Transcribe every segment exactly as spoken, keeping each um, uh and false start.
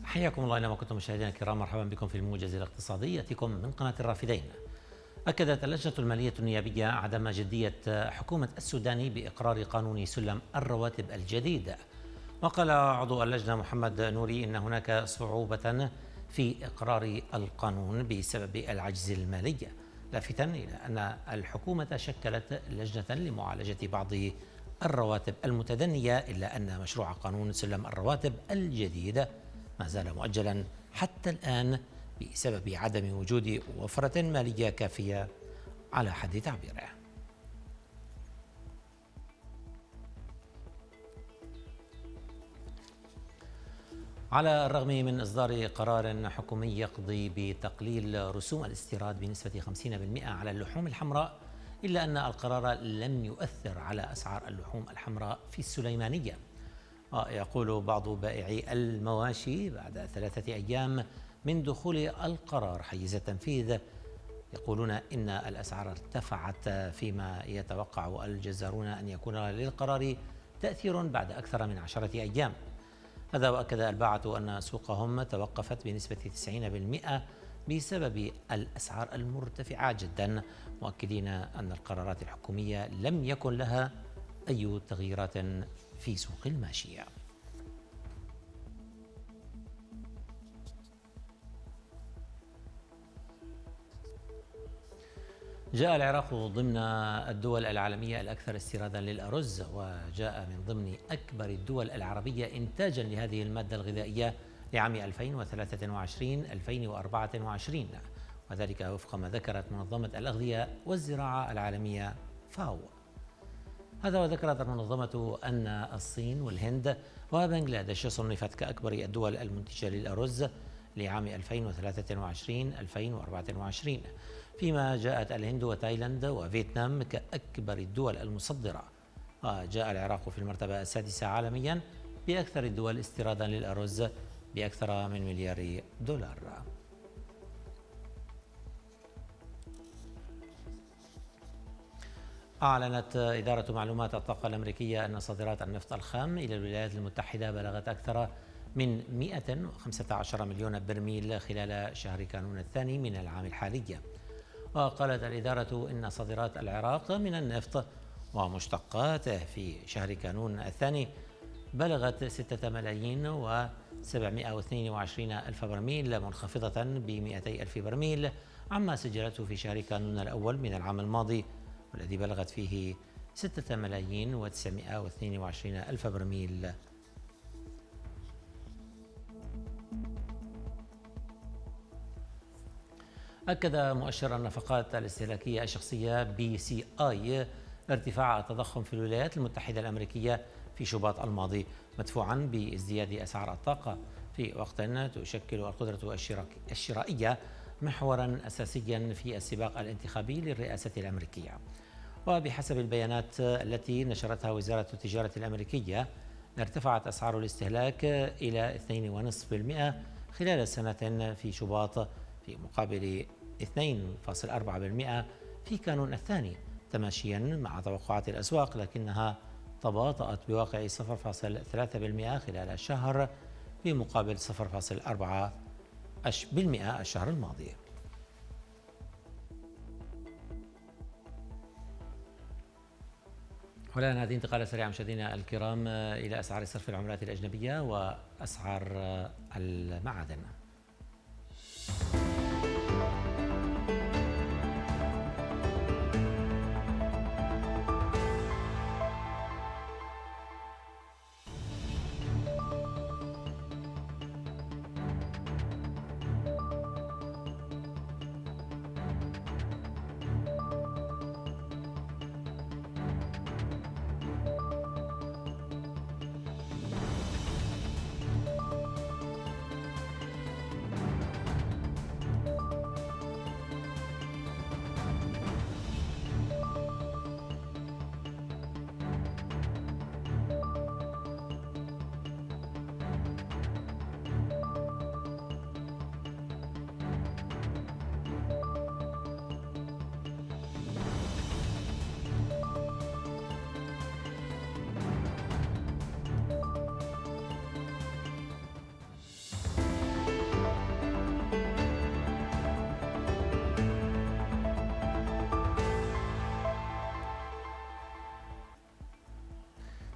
حياكم الله أينما كنتم مشاهدينا الكرام، مرحبا بكم في الموجز الاقتصادي يأتيكم من قناة الرافدين. أكدت اللجنة المالية النيابية عدم جدية حكومة السودان بإقرار قانون سلم الرواتب الجديد. وقال عضو اللجنة محمد نوري إن هناك صعوبة في إقرار القانون بسبب العجز المالي، لافتا إلى أن الحكومة شكلت لجنة لمعالجة بعض الرواتب المتدنية، إلا أن مشروع قانون سلم الرواتب الجديد ما زال مؤجلا حتى الآن بسبب عدم وجود وفرة مالية كافية على حد تعبيره. على الرغم من إصدار قرار حكومي يقضي بتقليل رسوم الاستيراد بنسبة خمسين بالمئة على اللحوم الحمراء، إلا أن القرار لم يؤثر على أسعار اللحوم الحمراء في السليمانية. يقول بعض بائعي المواشي بعد ثلاثة أيام من دخول القرار حيز التنفيذ، يقولون إن الأسعار ارتفعت، فيما يتوقع الجزارون أن يكون للقرار تأثير بعد أكثر من عشرة أيام. هذا وأكد الباعة أن سوقهم توقفت بنسبة تسعين بالمئة بسبب الأسعار المرتفعة جدا، مؤكدين أن القرارات الحكومية لم يكن لها أي تغييرات في سوق الماشية. جاء العراق ضمن الدول العالمية الأكثر استيرادا للأرز، وجاء من ضمن أكبر الدول العربية إنتاجا لهذه المادة الغذائية لعام ألفين وثلاثة وعشرين ألفين وأربعة وعشرين، وذلك وفق ما ذكرت منظمة الأغذية والزراعة العالمية فاو. هذا وذكرت المنظمة أن الصين والهند وبنغلاديش صنفت كأكبر الدول المنتجة للأرز لعام ألفين وثلاثة وعشرين ألفين وأربعة وعشرين، فيما جاءت الهند وتايلاند وفيتنام كأكبر الدول المصدرة. وجاء العراق في المرتبة السادسة عالميا بأكثر الدول استيرادا للأرز بأكثر من مليار دولار. أعلنت إدارة معلومات الطاقة الأمريكية أن صادرات النفط الخام إلى الولايات المتحدة بلغت أكثر من مئة وخمسة عشر مليون برميل خلال شهر كانون الثاني من العام الحالي. وقالت الإدارة إن صادرات العراق من النفط ومشتقاته في شهر كانون الثاني بلغت ستة ملايين وسبعمئة واثنين وعشرين ألف برميل، منخفضة بمئتي ألف برميل عما سجلته في شهر كانون الأول من العام الماضي، والذي بلغت فيه ستة ملايين وتسعمئة واثنين وعشرين ألف برميل. أكد مؤشر النفقات الاستهلاكية الشخصية بي سي آي ارتفاع التضخم في الولايات المتحدة الأمريكية في شباط الماضي، مدفوعا بازدياد أسعار الطاقة في وقت تشكل القدرة الشرائية محورا أساسيا في السباق الانتخابي للرئاسة الأمريكية. وبحسب البيانات التي نشرتها وزارة التجارة الأمريكية، ارتفعت أسعار الاستهلاك إلى اثنين فاصلة خمسة بالمئة خلال سنة في شباط، في مقابل اثنين فاصلة أربعة بالمئة في كانون الثاني، تماشيا مع توقعات الأسواق، لكنها تباطأت بواقع صفر فاصلة ثلاثة بالمئة خلال الشهر في مقابل صفر فاصلة أربعة بالمئة الشهر الماضي. والآن هذه انتقالة سريعة مشاهدينا الكرام إلى أسعار صرف العملات الأجنبية وأسعار المعادن.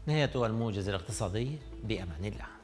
نهاية الموجز الاقتصادي، بأمان الله.